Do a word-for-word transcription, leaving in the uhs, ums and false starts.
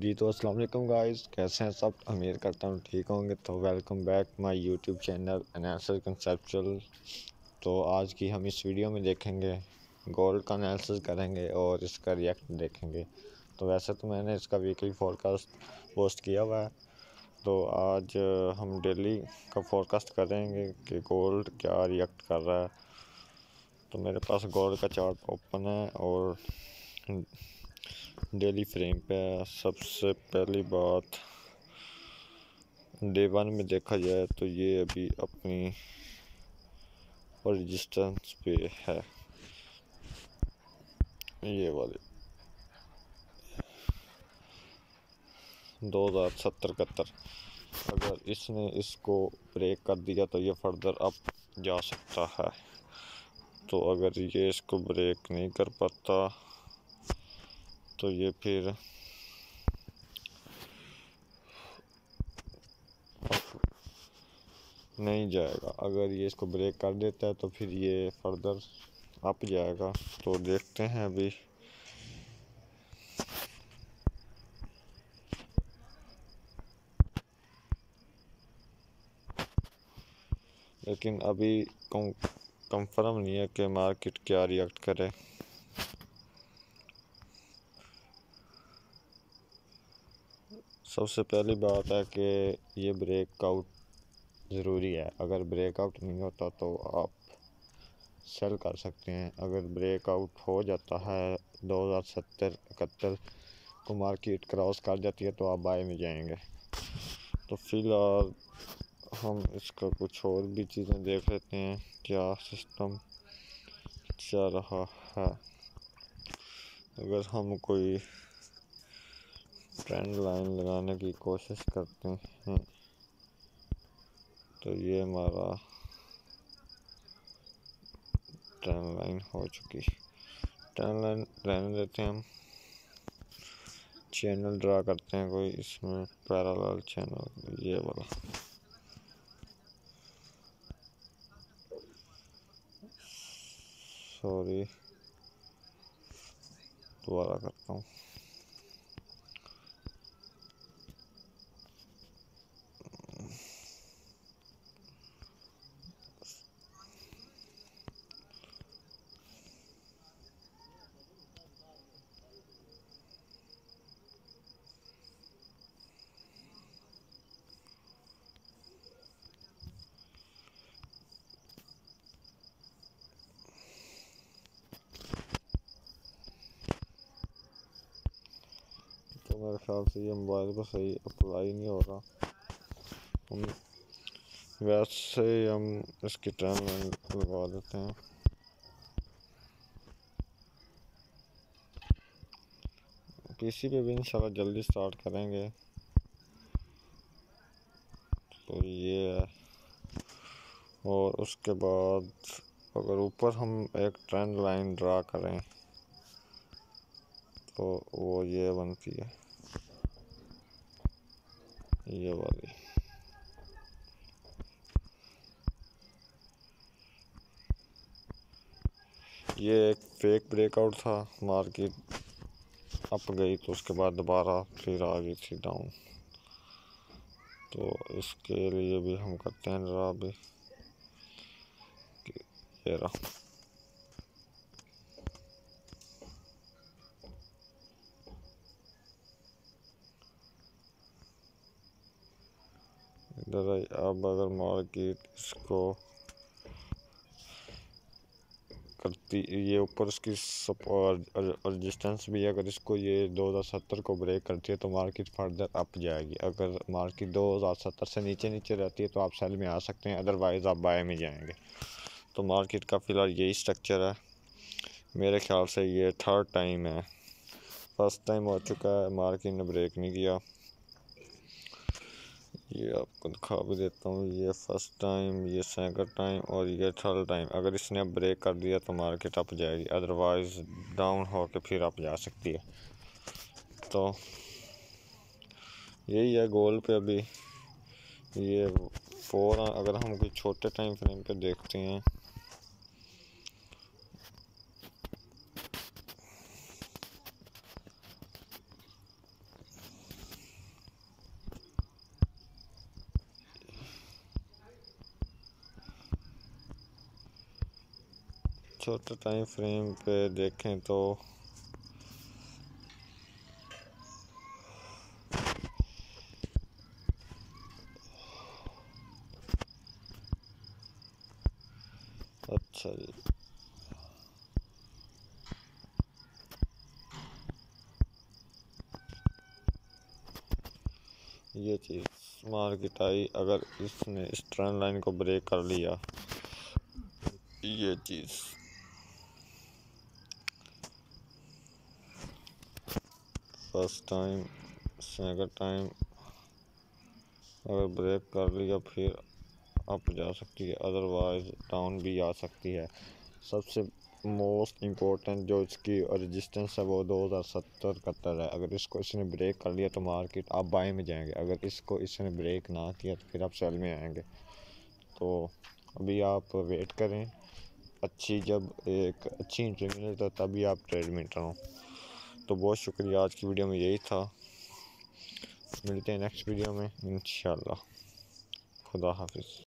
जी तो अस्सलाम वालेकुम गाइस, कैसे हैं सब। उम्मीद करता हूँ ठीक होंगे। तो welcome back my YouTube channel analysis conceptual. तो आज की हम इस वीडियो में देखेंगे गोल्ड का एनालिसिस करेंगे और इसका रिएक्ट देखेंगे। तो वैसे तो मैंने इसका वीकली फोरकास्ट पोस्ट किया हुआ है, तो आज हम डेली का फोरकास्ट करेंगे कि गोल्ड क्या रिएक्ट कर रहा है। तो मेरे पास गोल्ड का चार्ट ओपन है और डेली फ्रेम पे है। सबसे पहली बात, डे वन में देखा जाए तो ये अभी अपनी रेजिस्टेंस पे है, ये वाले दो हज़ार सत्तर इकहत्तर। अगर इसने इसको ब्रेक कर दिया तो ये फर्दर अप जा सकता है। तो अगर ये इसको ब्रेक नहीं कर पाता तो ये फिर नहीं जाएगा। अगर ये इसको ब्रेक कर देता है तो फिर ये फर्दर अप जाएगा। तो देखते हैं अभी। लेकिन अभी कंफर्म नहीं है कि मार्केट क्या रिएक्ट करे। सबसे पहली बात है कि ये ब्रेकआउट ज़रूरी है। अगर ब्रेकआउट नहीं होता तो आप सेल कर सकते हैं। अगर ब्रेकआउट हो जाता है दो हज़ार सत्तर इकहत्तर को मार्केट क्रॉस कर जाती है तो आप बाय में जाएंगे। तो फिलहाल हम इसका कुछ और भी चीज़ें देख लेते हैं क्या सिस्टम चल रहा है। अगर हम कोई ट्रेंड लाइन लगाने की कोशिश करते हैं तो ये हमारा ट्रेंड लाइन हो चुकी। ट्रेंड लाइन रहने देते हैं, हम चैनल ड्रा करते हैं कोई इसमें पैरेलल चैनल, ये वाला। सॉरी, दोबारा करता हूँ। तो मेरे ख्याल से ये मोबाइल को सही अप्लाई नहीं हो रहा। हम वैसे हम इसकी ट्रेंड लाइन लगा देते हैं। किसी पे भी इंशाल्लाह जल्दी स्टार्ट करेंगे। तो ये है, और उसके बाद अगर ऊपर हम एक ट्रेंड लाइन ड्रा करें तो वो ये बनती है, ये वाली। ये एक फेक ब्रेकआउट था, मार्केट अप गई तो उसके बाद दोबारा फिर आ गई थी डाउन। तो इसके लिए भी हम करते हैं ड्रा भी, ये रहा। इधर अब अगर मार्केट इसको करती, ये ऊपर उसकी रेजिस्टेंस भी है, अगर इसको ये दो हज़ार सत्तर को ब्रेक करती है तो मार्केट फर्दर अप जाएगी। अगर मार्केट दो हज़ार सत्तर से नीचे नीचे रहती है तो आप सेल में आ सकते हैं, अदरवाइज़ आप बाय में जाएंगे। तो मार्केट का फ़िलहाल यही स्ट्रक्चर है। मेरे ख्याल से ये थर्ड टाइम है, फर्स्ट टाइम हो चुका है मार्केट ने ब्रेक नहीं किया। ये आपको दिखा भी देता हूँ, ये फर्स्ट टाइम, ये सेकंड टाइम और ये थर्ड टाइम। अगर इसने अब ब्रेक कर दिया तो मार्केट अप जाएगी, अदरवाइज़ डाउन हो के फिर अप जा सकती है। तो यही है गोल्ड पे अभी। ये फोर, अगर हम कोई छोटे टाइम फ्रेम पे देखते हैं छोटे टाइम फ्रेम पे देखें तो अच्छा जी, ये चीज़ मार्केट आई, अगर इसने इस ट्रेंड लाइन को ब्रेक कर लिया, ये चीज़ फर्स्ट टाइम, सेकंड टाइम अगर ब्रेक कर लिया फिर अप जा सकती है, अदरवाइज डाउन भी आ सकती है। सबसे मोस्ट इम्पोर्टेंट जो इसकी रेजिस्टेंस है वो दो हज़ार सत्तर इकहत्तर है। अगर इसको इसने ब्रेक कर लिया तो मार्केट आप बाय में जाएंगे, अगर इसको इसने ब्रेक ना किया तो फिर आप सेल में आएंगे। तो अभी आप वेट करें, अच्छी जब एक अच्छी एंट्री मिले तो तभी आप ट्रेड में एंटर हो। तो बहुत शुक्रिया, आज की वीडियो में यही था। मिलते हैं नेक्स्ट वीडियो में इंशाल्लाह। खुदा हाफिज़।